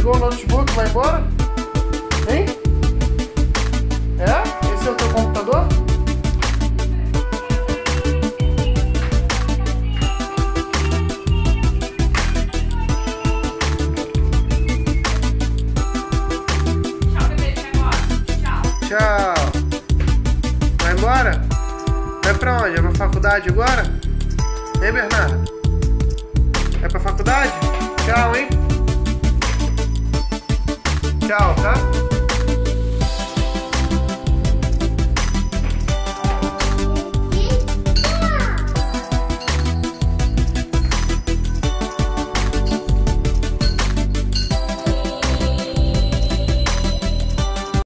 Desligou o notebook, vai embora? Hein? É? Esse é o teu computador? Tchau. Vai embora? Vai pra onde? É pra faculdade agora? Hein, Bernardo? É pra faculdade? Tchau, hein? Tchau, tá?